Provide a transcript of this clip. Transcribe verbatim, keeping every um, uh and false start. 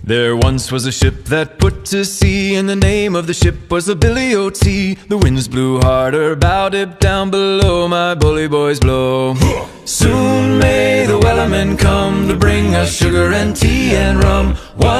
There once was a ship that put to sea, and the name of the ship was the Billy O T. The winds blew harder, bow dip down below, my bully boys blow. Soon may the wellermen come to bring us sugar and tea and rum. One